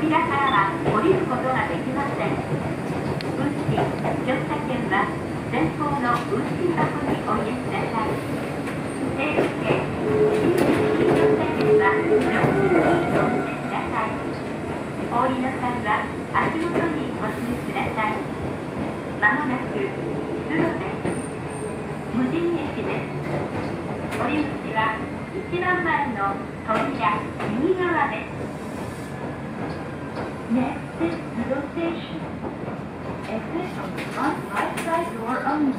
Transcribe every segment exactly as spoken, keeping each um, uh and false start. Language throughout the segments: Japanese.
扉からは降りることができません。運賃乗車券は前方の運賃箱にお入れください。整理券乗車券は乗務員にお入れください。お降りの際は足元にご注意ください。まもなく通路です。無人駅です。降り口は一番前の扉右側です。Next is Tsudo Station. Exit from the front right side door only.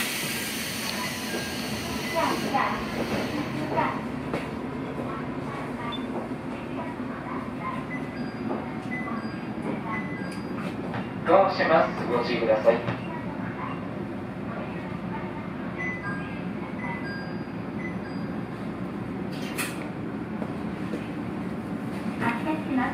ドアを閉めます。ご注意ください。 発車します。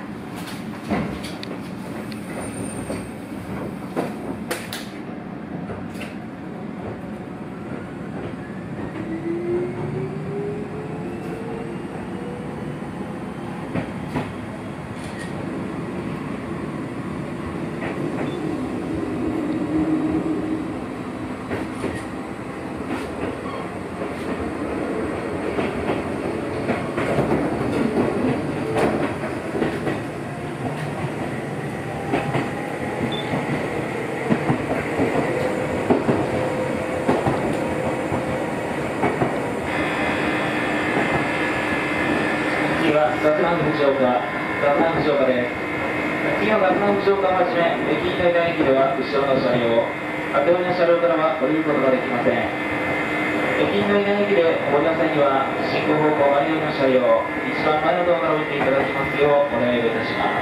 洛南藤岡、洛南藤岡です。次の洛南藤岡をはじめ、駅員の駅では後ろの車両、当て降りの車両からは降りることができません。駅員の駅でお降りの際には、進行方向前寄りの車両、一番前のドアから降りていただきますようお願いいたします。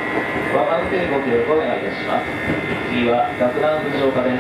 ワンマン運転ご協力お願いいたします。次は洛南藤岡です。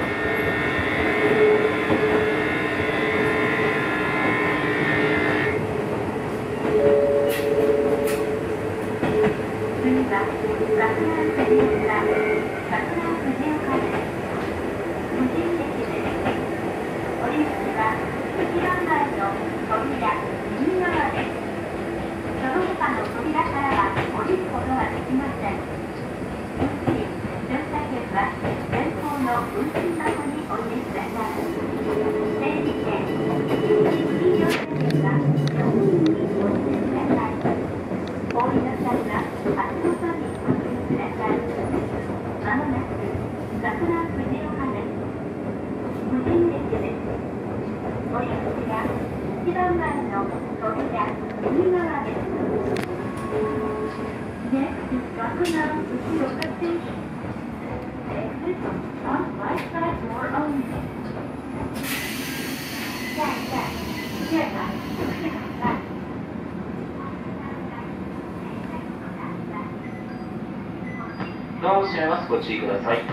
ドアを閉めます。ご注意ください。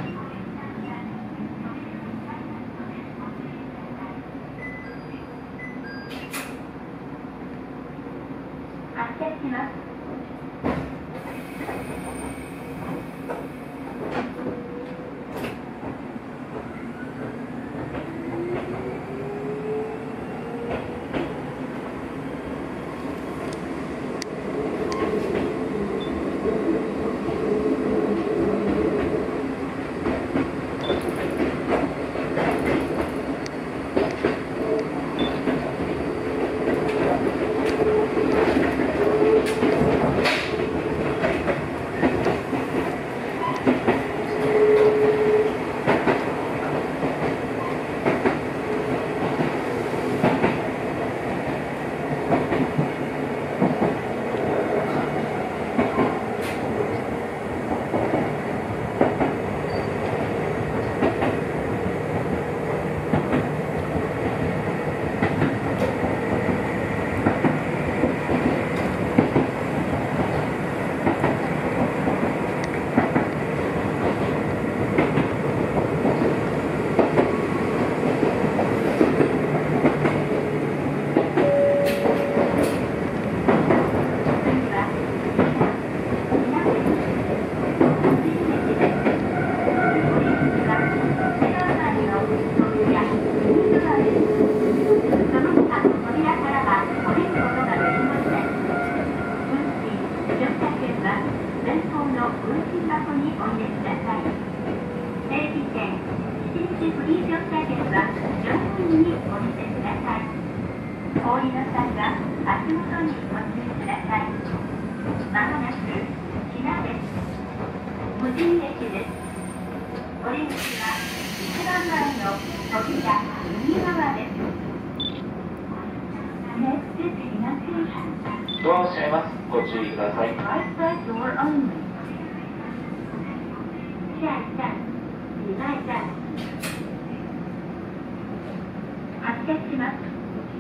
発車します。 お降りの際は足元にご注意ください。まもなく品です。無人駅です。降り口は一番前の扉右側です。Next destination. ドアを閉めます。ご注意ください。 Right side door only. 下一站李外站。発車します。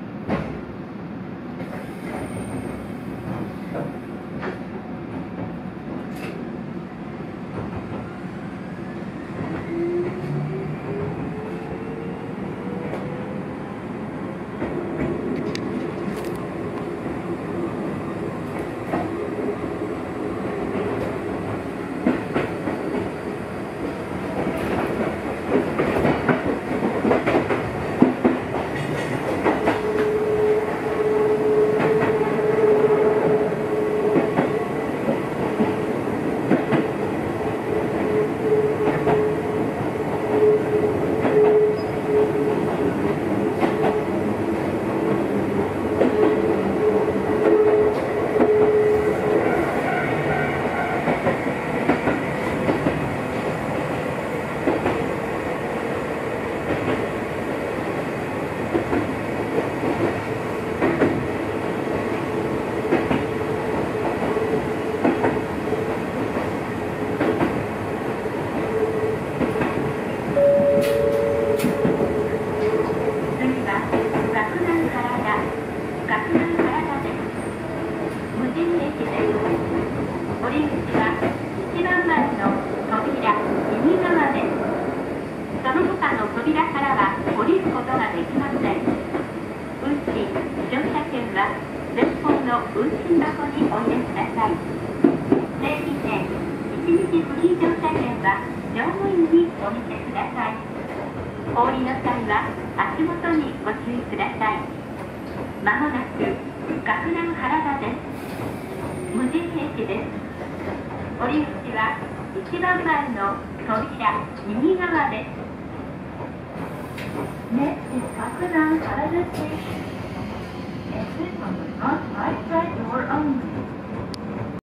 お降りの際は足元にご注意ください。まもなく学南原田です。無人駅です。降り口は一番前の扉右側です。Next is 学南原田 Station. Exit on the front right side door only.